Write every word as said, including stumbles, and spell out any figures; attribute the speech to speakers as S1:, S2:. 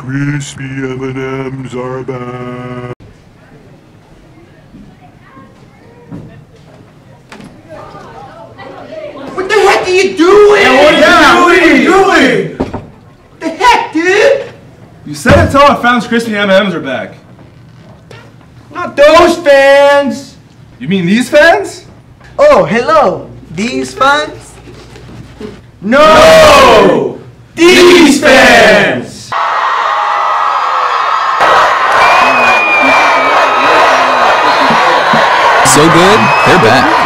S1: Crispy M and M's are back.
S2: What the heck are you doing?
S3: Yeah, what are
S2: yeah,
S3: you
S2: what are you
S3: doing?
S2: doing? What the heck, dude?
S3: You said it till I found crispy M and M's are back.
S2: Not those fans.
S3: You mean these fans?
S4: Oh, hello. These fans?
S2: No! no! These fans!
S5: So good, they're back.